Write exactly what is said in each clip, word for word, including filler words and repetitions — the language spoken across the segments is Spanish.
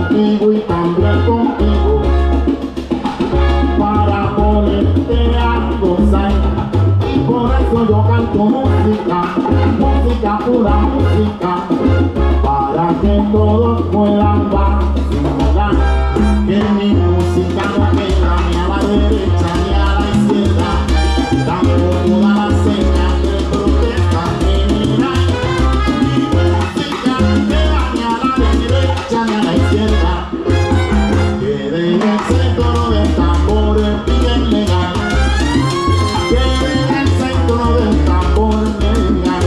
contigo y también contigo para ponerte a gozar. Y por eso yo canto música, música, pura música, para que todos puedan vacilar. Que mi música no queda ni a la derecha ni a la izquierda, tampoco da la señal de protesta criminal. Mi música no queda ni a la derecha ni a la izquierda, quede en el centro del tambor bien legal, quede en el centro del tambor legal.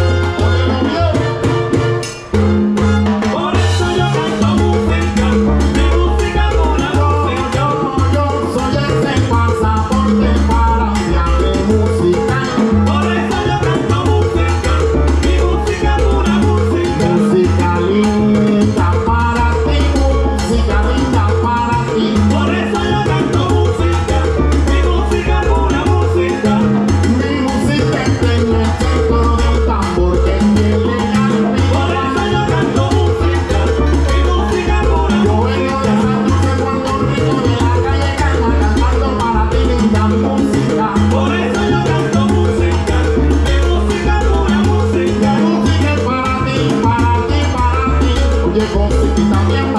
Por eso yo canto música, mi música pura música. Yo soy ese pasaporte para un viaje musical. Por eso yo canto música, mi música pura música. Música linda para ti, música linda para ti. Por eso yo canto música, mi música pura música. Mi música está en el centro del tambor que es bien legal. Por eso yo canto música, mi música pura Yo música. vengo de Santurce, Puerto Rico, de la calle Calma, cantando para ti linda música. Por eso yo canto música, mi música pura música. Música es para ti, para ti, para ti. Oye, con también